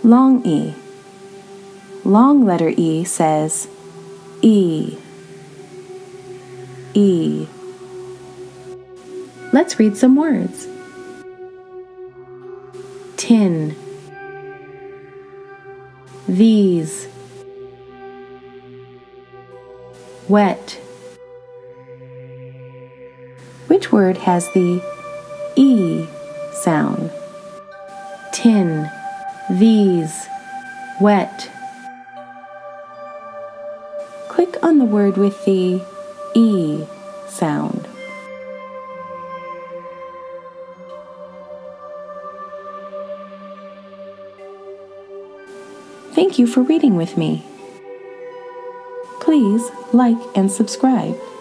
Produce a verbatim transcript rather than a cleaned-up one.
Long E. Long letter E says E, E. Let's read some words. Tin, these, wet. Which word has the E sound? Tin, these, wet. Click on the word with the E sound. Thank you for reading with me. Please like and subscribe.